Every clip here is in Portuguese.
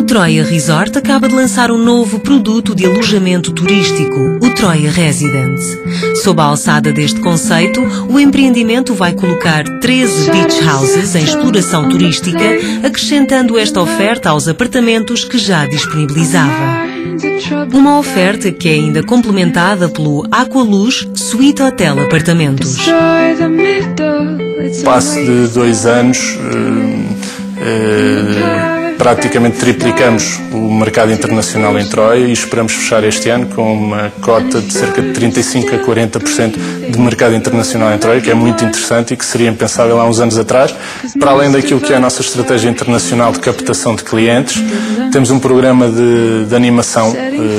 Troia Resort acaba de lançar um novo produto de alojamento turístico, o Troia Residence. Sob a alçada deste conceito, o empreendimento vai colocar 13 beach houses em exploração turística, acrescentando esta oferta aos apartamentos que já disponibilizava. Uma oferta que é ainda complementada pelo Aqualuz Suite Hotel Apartamentos. No espaço de 2 anos, praticamente triplicamos o mercado internacional em Troia e esperamos fechar este ano com uma cota de cerca de 35% a 40% de mercado internacional em Troia, que é muito interessante e que seria impensável há uns anos atrás. Para além daquilo que é a nossa estratégia internacional de captação de clientes, temos um programa de animação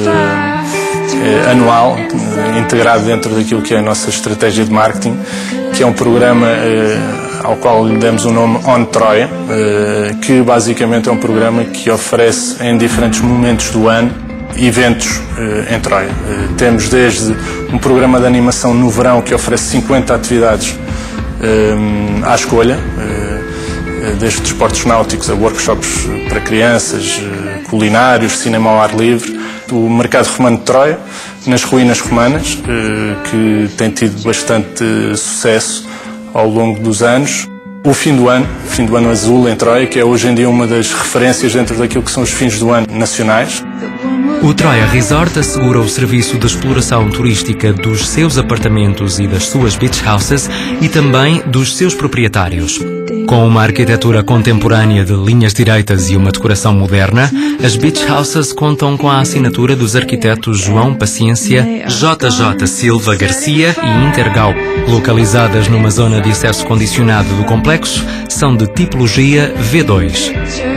anual, integrado dentro daquilo que é a nossa estratégia de marketing, que é um programa ao qual lhe demos o nome On Troia, que basicamente é um programa que oferece em diferentes momentos do ano eventos em Troia. Temos desde um programa de animação no verão que oferece 50 atividades à escolha, desde desportos náuticos a workshops para crianças, culinários, cinema ao ar livre. O mercado romano de Troia, nas ruínas romanas, que tem tido bastante sucesso ao longo dos anos. O fim do ano azul em Troia, que é hoje em dia uma das referências dentro daquilo que são os fins do ano nacionais. O Troia Resort assegura o serviço de exploração turística dos seus apartamentos e das suas beach houses e também dos seus proprietários. Com uma arquitetura contemporânea de linhas direitas e uma decoração moderna, as beach houses contam com a assinatura dos arquitetos João Paciência, JJ Silva Garcia e Intergal. Localizadas numa zona de acesso condicionado do complexo, são de tipologia V2.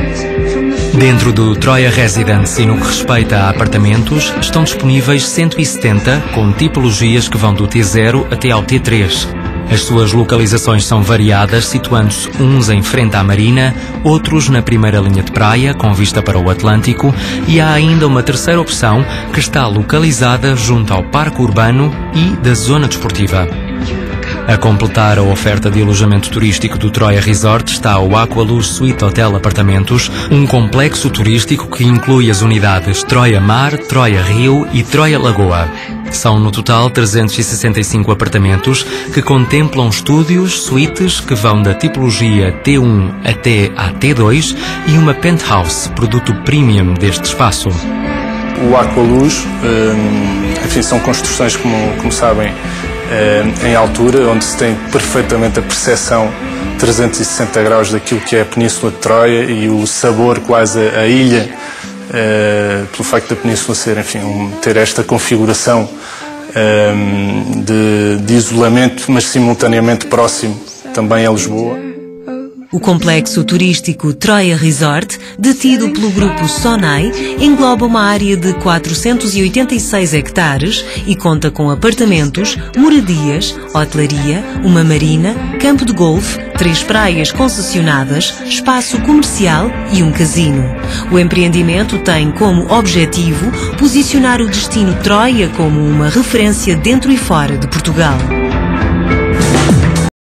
Dentro do Troia Residence e no que respeita a apartamentos, estão disponíveis 170 com tipologias que vão do T0 até ao T3. As suas localizações são variadas, situando-se uns em frente à marina, outros na primeira linha de praia, com vista para o Atlântico, e há ainda uma terceira opção que está localizada junto ao Parque Urbano e da Zona Desportiva. A completar a oferta de alojamento turístico do Troia Resort está o Aqualuz Suite Hotel Apartamentos, um complexo turístico que inclui as unidades Troia Mar, Troia Rio e Troia Lagoa. São no total 365 apartamentos que contemplam estúdios, suítes que vão da tipologia T1 até à T2 e uma penthouse, produto premium deste espaço. O Aqualuz, enfim, são construções, como sabem, em altura, onde se tem perfeitamente a percepção 360 graus daquilo que é a Península de Troia e o sabor quase à ilha, pelo facto da Península ser, enfim, ter esta configuração de isolamento, mas simultaneamente próximo também a Lisboa. O complexo turístico Troia Resort, detido pelo grupo Sonai, engloba uma área de 486 hectares e conta com apartamentos, moradias, hotelaria, uma marina, campo de golfe, 3 praias concessionadas, espaço comercial e um casino. O empreendimento tem como objetivo posicionar o destino Troia como uma referência dentro e fora de Portugal.